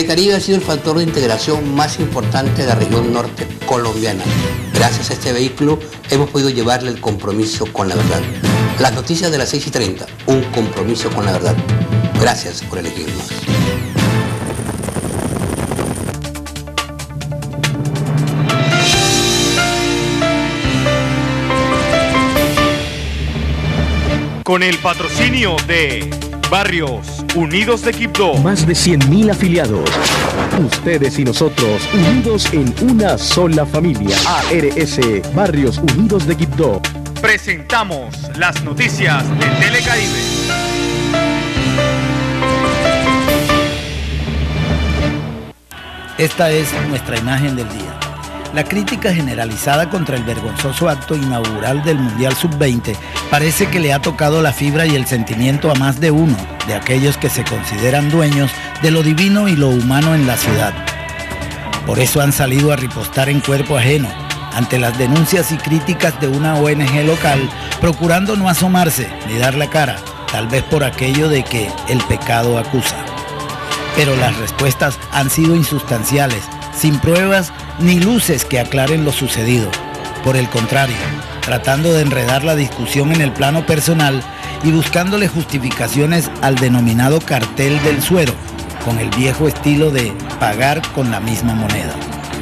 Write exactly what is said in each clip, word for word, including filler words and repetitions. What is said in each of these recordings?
Telecaribe ha sido el factor de integración más importante de la región norte colombiana. Gracias a este vehículo hemos podido llevarle el compromiso con la verdad. Las noticias de las seis y treinta, un compromiso con la verdad. Gracias por elegirnos. Con el patrocinio de Barrios Unidos de Quibdó. Más de cien mil afiliados. Ustedes y nosotros, unidos en una sola familia. A R S, Barrios Unidos de Quibdó. Presentamos las noticias de Telecaribe. Esta es nuestra imagen del día. La crítica generalizada contra el vergonzoso acto inaugural del Mundial sub veinte parece que le ha tocado la fibra y el sentimiento a más de uno de aquellos que se consideran dueños de lo divino y lo humano en la ciudad. Por eso han salido a ripostar en cuerpo ajeno ante las denuncias y críticas de una O N G local, procurando no asomarse ni dar la cara, tal vez por aquello de que el pecado acusa. Pero las respuestas han sido insustanciales, sin pruebas ni luces que aclaren lo sucedido. Por el contrario, tratando de enredar la discusión en el plano personal y buscándole justificaciones al denominado cartel del suero, con el viejo estilo de pagar con la misma moneda.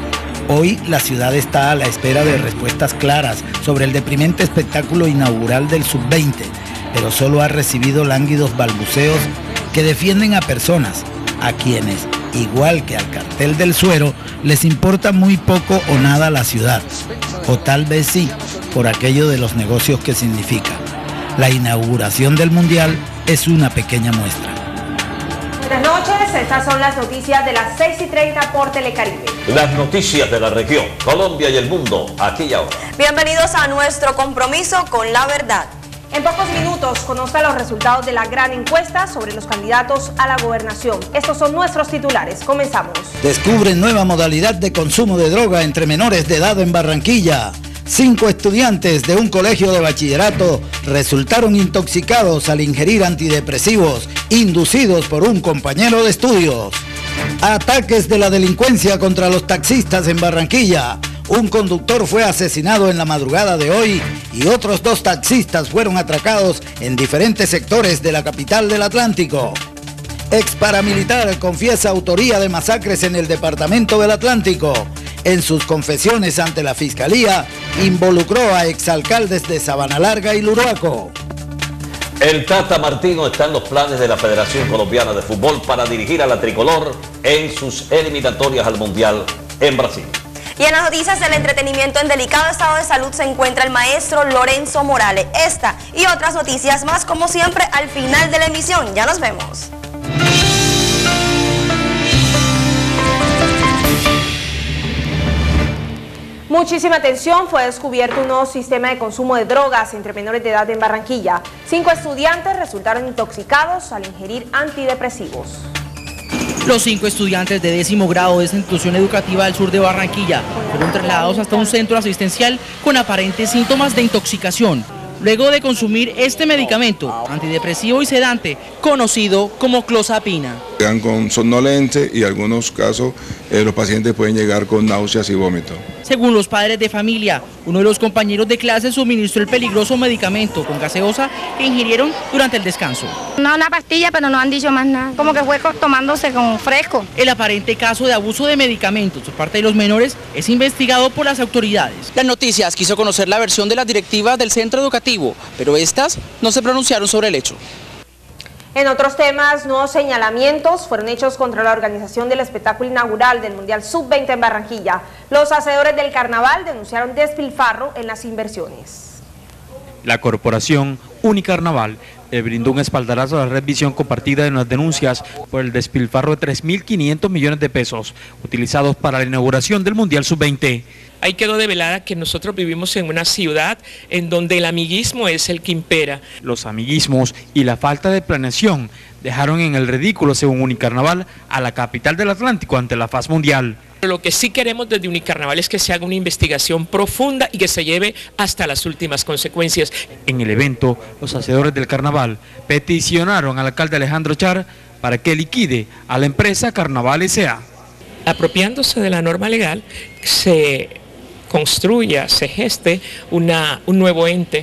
Hoy la ciudad está a la espera de respuestas claras sobre el deprimente espectáculo inaugural del sub veinte, pero solo ha recibido lánguidos balbuceos que defienden a personas a quienes, igual que al cartel del suero, les importa muy poco o nada la ciudad, o tal vez sí, por aquello de los negocios que significa. La inauguración del Mundial es una pequeña muestra. Buenas noches, estas son las noticias de las seis y treinta por Telecaribe. Las noticias de la región, Colombia y el mundo, aquí y ahora. Bienvenidos a nuestro compromiso con la verdad. En pocos minutos conozca los resultados de la gran encuesta sobre los candidatos a la gobernación. Estos son nuestros titulares. Comenzamos. Descubren nueva modalidad de consumo de droga entre menores de edad en Barranquilla. Cinco estudiantes de un colegio de bachillerato resultaron intoxicados al ingerir antidepresivos inducidos por un compañero de estudios. Ataques de la delincuencia contra los taxistas en Barranquilla. Un conductor fue asesinado en la madrugada de hoy y otros dos taxistas fueron atracados en diferentes sectores de la capital del Atlántico. Ex paramilitar confiesa autoría de masacres en el departamento del Atlántico. En sus confesiones ante la Fiscalía, involucró a exalcaldes de Sabana Larga y Luruaco. El Tata Martino está en los planes de la Federación Colombiana de Fútbol para dirigir a la tricolor en sus eliminatorias al Mundial en Brasil. Y en las noticias del entretenimiento, en delicado estado de salud se encuentra el maestro Lorenzo Morales. Esta y otras noticias más, como siempre, al final de la emisión. Ya nos vemos. Muchísima atención, fue descubierto un nuevo sistema de consumo de drogas entre menores de edad en Barranquilla. Cinco estudiantes resultaron intoxicados al ingerir antidepresivos. Los cinco estudiantes de décimo grado de esta institución educativa del sur de Barranquilla fueron trasladados hasta un centro asistencial con aparentes síntomas de intoxicación, luego de consumir este medicamento antidepresivo y sedante, conocido como clozapina. Llegan con somnolencia y en algunos casos eh, los pacientes pueden llegar con náuseas y vómitos. Según los padres de familia, uno de los compañeros de clase suministró el peligroso medicamento con gaseosa que ingirieron durante el descanso. No, una pastilla, pero no han dicho más nada. Como que fue tomándose con fresco. El aparente caso de abuso de medicamentos por parte de los menores es investigado por las autoridades. Las noticias quiso conocer la versión de las directivas del centro educativo, pero estas no se pronunciaron sobre el hecho. En otros temas, nuevos señalamientos fueron hechos contra la organización del espectáculo inaugural del Mundial sub veinte en Barranquilla. Los hacedores del carnaval denunciaron despilfarro en las inversiones. La corporación Unicarnaval le brindó un espaldarazo a la red Visión Compartida en las denuncias por el despilfarro de tres mil quinientos millones de pesos utilizados para la inauguración del Mundial sub veinte. Ahí quedó develada que nosotros vivimos en una ciudad en donde el amiguismo es el que impera. Los amiguismos y la falta de planeación dejaron en el ridículo, según Unicarnaval, a la capital del Atlántico ante la faz mundial. Lo que sí queremos desde Unicarnaval es que se haga una investigación profunda y que se lleve hasta las últimas consecuencias. En el evento, los hacedores del carnaval peticionaron al alcalde Alejandro Char para que liquide a la empresa Carnaval S A Apropiándose de la norma legal, se construya, se geste una, un nuevo ente.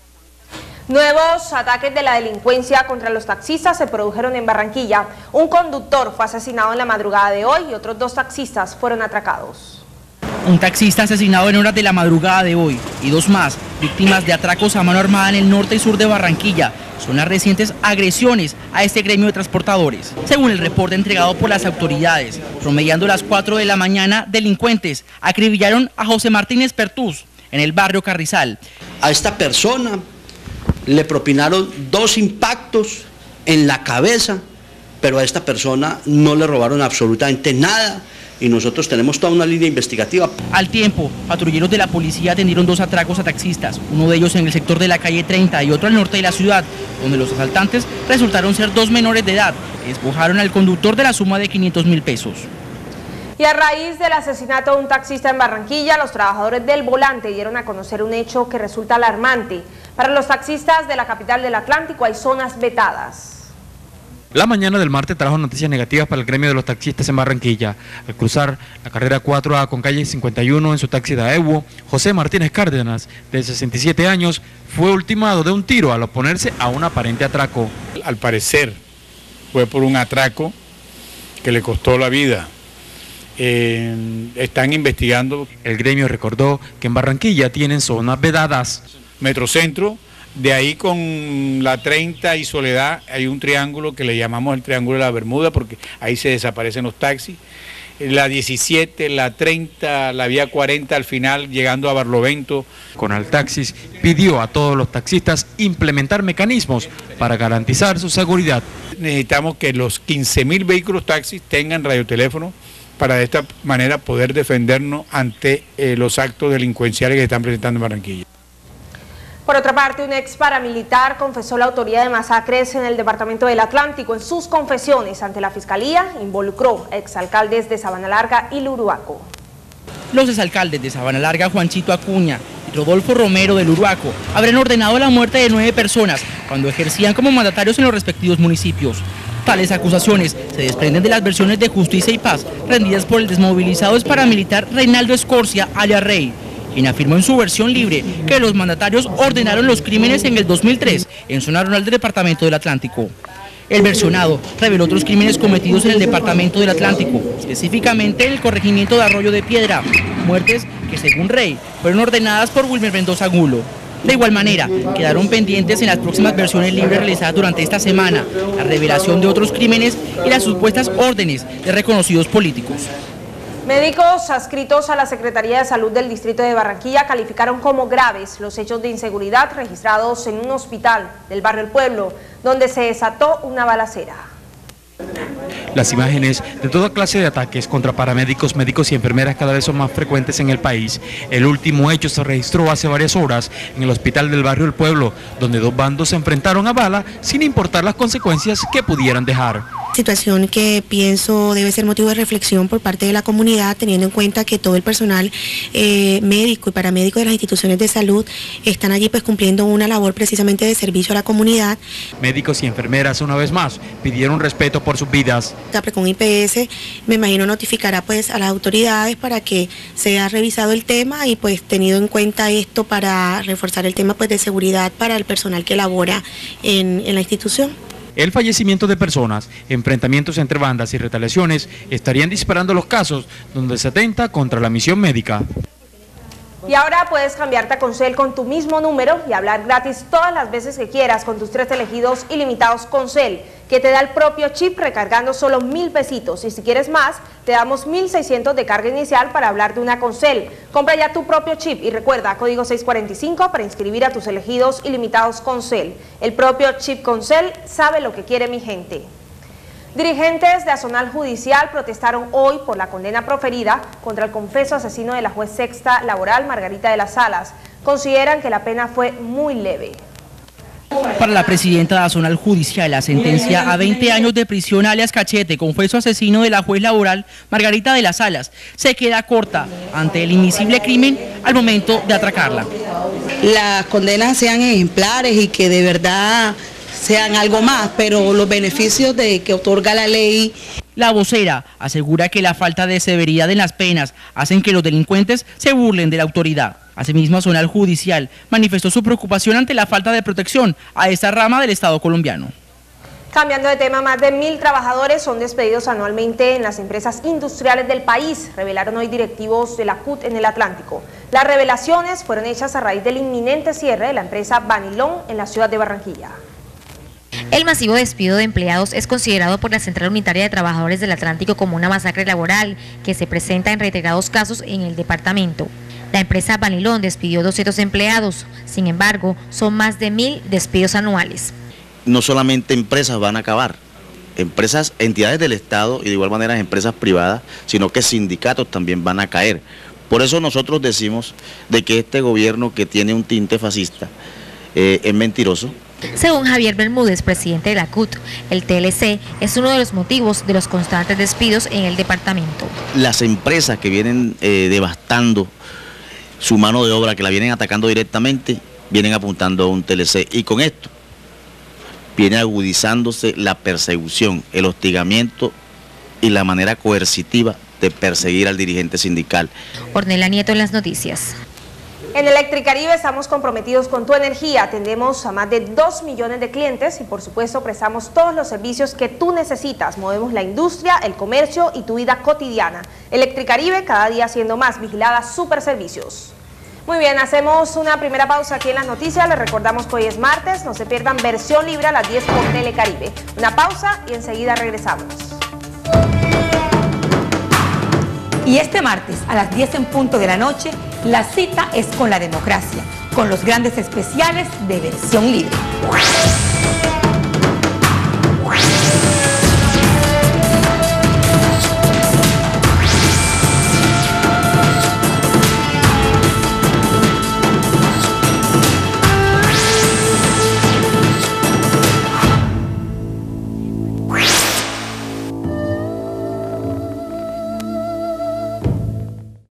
Nuevos ataques de la delincuencia contra los taxistas se produjeron en Barranquilla. Un conductor fue asesinado en la madrugada de hoy y otros dos taxistas fueron atracados. Un taxista asesinado en horas de la madrugada de hoy y dos más, víctimas de atracos a mano armada en el norte y sur de Barranquilla. Son las recientes agresiones a este gremio de transportadores. Según el reporte entregado por las autoridades, promediando las cuatro de la mañana, delincuentes acribillaron a José Martínez Pertús en el barrio Carrizal. A esta persona le propinaron dos impactos en la cabeza, pero a esta persona no le robaron absolutamente nada y nosotros tenemos toda una línea investigativa. Al tiempo, patrulleros de la policía atendieron dos atracos a taxistas, uno de ellos en el sector de la calle treinta y otro al norte de la ciudad, donde los asaltantes resultaron ser dos menores de edad que despojaron al conductor de la suma de quinientos mil pesos. Y a raíz del asesinato de un taxista en Barranquilla, los trabajadores del Volante dieron a conocer un hecho que resulta alarmante. Para los taxistas de la capital del Atlántico hay zonas vetadas. La mañana del martes trajo noticias negativas para el gremio de los taxistas en Barranquilla. Al cruzar la carrera cuatro A con calle cincuenta y uno en su taxi de Daewoo, José Martínez Cárdenas, de sesenta y siete años, fue ultimado de un tiro al oponerse a un aparente atraco. Al parecer fue por un atraco que le costó la vida. Eh, están investigando. El gremio recordó que en Barranquilla tienen zonas vedadas. Metrocentro, de ahí con la treinta y Soledad hay un triángulo que le llamamos el Triángulo de la Bermuda porque ahí se desaparecen los taxis. La diecisiete, la treinta, la vía cuarenta al final llegando a Barlovento. Conaltaxis pidió a todos los taxistas implementar mecanismos para garantizar su seguridad. Necesitamos que los quince mil vehículos taxis tengan radioteléfono para de esta manera poder defendernos ante eh, los actos delincuenciales que se están presentando en Barranquilla. Por otra parte, un ex paramilitar confesó la autoría de masacres en el departamento del Atlántico. En sus confesiones ante la Fiscalía, involucró a exalcaldes de Sabana Larga y Luruaco. Los exalcaldes de Sabana Larga, Juanchito Acuña y Rodolfo Romero del Luruaco, habrían ordenado la muerte de nueve personas cuando ejercían como mandatarios en los respectivos municipios. Tales acusaciones se desprenden de las versiones de Justicia y Paz rendidas por el desmovilizado ex paramilitar Reinaldo Escorcia alias Rey, quien afirmó en su versión libre que los mandatarios ordenaron los crímenes en el dos mil tres en zona rural del departamento del Atlántico. El versionado reveló otros crímenes cometidos en el departamento del Atlántico, específicamente en el corregimiento de Arroyo de Piedra, muertes que según Rey fueron ordenadas por Wilmer Mendoza Gulo. De igual manera, quedaron pendientes en las próximas versiones libres realizadas durante esta semana la revelación de otros crímenes y las supuestas órdenes de reconocidos políticos. Médicos adscritos a la Secretaría de Salud del Distrito de Barranquilla calificaron como graves los hechos de inseguridad registrados en un hospital del barrio El Pueblo, donde se desató una balacera. Las imágenes de toda clase de ataques contra paramédicos, médicos y enfermeras cada vez son más frecuentes en el país. El último hecho se registró hace varias horas en el hospital del barrio El Pueblo, donde dos bandos se enfrentaron a bala sin importar las consecuencias que pudieran dejar. Situación que pienso debe ser motivo de reflexión por parte de la comunidad, teniendo en cuenta que todo el personal eh, médico y paramédico de las instituciones de salud están allí pues cumpliendo una labor precisamente de servicio a la comunidad. Médicos y enfermeras una vez más pidieron respeto por sus vidas. Caprecon I P S me imagino notificará pues a las autoridades para que sea revisado el tema y pues tenido en cuenta esto para reforzar el tema pues de seguridad para el personal que labora en, en la institución. El fallecimiento de personas, enfrentamientos entre bandas y retaliaciones estarían disparando los casos donde se atenta contra la misión médica. Y ahora puedes cambiarte a Concel con tu mismo número y hablar gratis todas las veces que quieras con tus tres elegidos ilimitados Concel, que te da el propio chip recargando solo mil pesitos. Y si quieres más, te damos mil seiscientos de carga inicial para hablar de una Concel. Compra ya tu propio chip y recuerda código seiscientos cuarenta y cinco para inscribir a tus elegidos ilimitados Concel. El propio chip Concel sabe lo que quiere mi gente. Dirigentes de Azonal Judicial protestaron hoy por la condena proferida contra el confeso asesino de la juez sexta laboral Margarita de las Salas. Consideran que la pena fue muy leve. Para la presidenta de Azonal Judicial, la sentencia a veinte años de prisión alias Cachete, confeso asesino de la juez laboral Margarita de las Salas, se queda corta ante el invisible crimen al momento de atracarla. Las condenas sean ejemplares y que de verdad sean algo más, pero los beneficios de que otorga la ley. La vocera asegura que la falta de severidad en las penas hacen que los delincuentes se burlen de la autoridad. Asimismo, Zonal Judicial manifestó su preocupación ante la falta de protección a esta rama del Estado colombiano. Cambiando de tema, más de mil trabajadores son despedidos anualmente en las empresas industriales del país, revelaron hoy directivos de la C U T en el Atlántico. Las revelaciones fueron hechas a raíz del inminente cierre de la empresa Vanilón en la ciudad de Barranquilla. El masivo despido de empleados es considerado por la Central Unitaria de Trabajadores del Atlántico como una masacre laboral que se presenta en reiterados casos en el departamento. La empresa Vanilón despidió doscientos empleados, sin embargo, son más de mil despidos anuales. No solamente empresas van a acabar, empresas, entidades del Estado y de igual manera empresas privadas, sino que sindicatos también van a caer. Por eso nosotros decimos de que este gobierno que tiene un tinte fascista eh, es mentiroso. Según Javier Bermúdez, presidente de la C U T, el T L C es uno de los motivos de los constantes despidos en el departamento. Las empresas que vienen eh, devastando su mano de obra, que la vienen atacando directamente, vienen apuntando a un T L C y con esto viene agudizándose la persecución, el hostigamiento y la manera coercitiva de perseguir al dirigente sindical. Ornella Nieto en las noticias. En Electricaribe estamos comprometidos con tu energía, atendemos a más de dos millones de clientes y por supuesto prestamos todos los servicios que tú necesitas, movemos la industria, el comercio y tu vida cotidiana. Electricaribe cada día siendo más vigilada, super servicios. Muy bien, hacemos una primera pausa aquí en las noticias, les recordamos que hoy es martes, no se pierdan versión libre a las diez por Telecaribe. Una pausa y enseguida regresamos. Y este martes a las diez en punto de la noche, la cita es con la democracia, con los grandes especiales de versión libre.